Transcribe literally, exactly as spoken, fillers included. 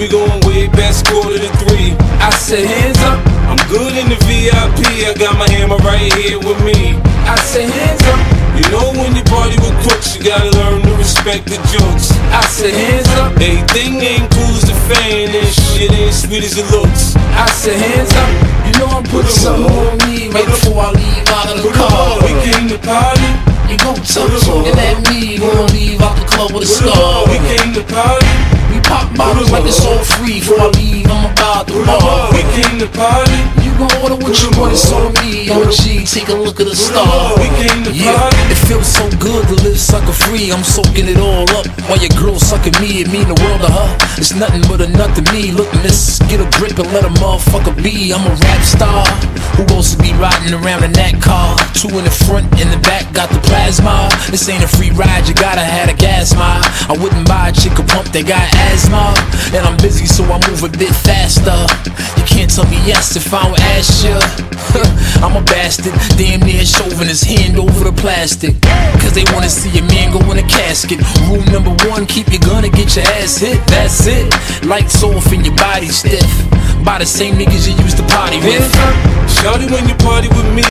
we going way past quarter to three. I said hands up, I'm good in the V I P. I got my hammer right here with me. I said hands up. You know when you party with crooks, you gotta learn to respect the jokes. I said hands up. Everything ain't cool as the fan, and shit ain't sweet as it looks. I said hands up. You know I'm putting something on me right before I leave out of the car. We came to party. You gon' tell me looking at me, we gon' leave out the club with a star. We came to party. We pop bottles like it's all free. Before I leave, I'm about the bar. We came to party. You gon' order what you want, it's on me. O G, take a look at the star. We came to party. It feels so good to live sucker free. I'm soaking it all up while your girl sucking me. It mean the world to her. It's nothing but a nut to me. Look, miss, get a grip and let a motherfucker be. I'm a rap star who wants to be riding around in that car. Two in the front, in the back, got the plasma. This ain't a free ride, you gotta have a gas mile. I wouldn't buy a chick a pump that got asthma. And I'm busy, so I move a bit faster. You can't tell me yes if I don't ask you. I'm a bastard, damn near shoving his hand over the plastic. Cause they wanna see a man go in a casket. Rule number one, keep your gun and get your ass hit. That's it, lights off and your body stiff by the same niggas you used to party with. Shawty, when you party with me,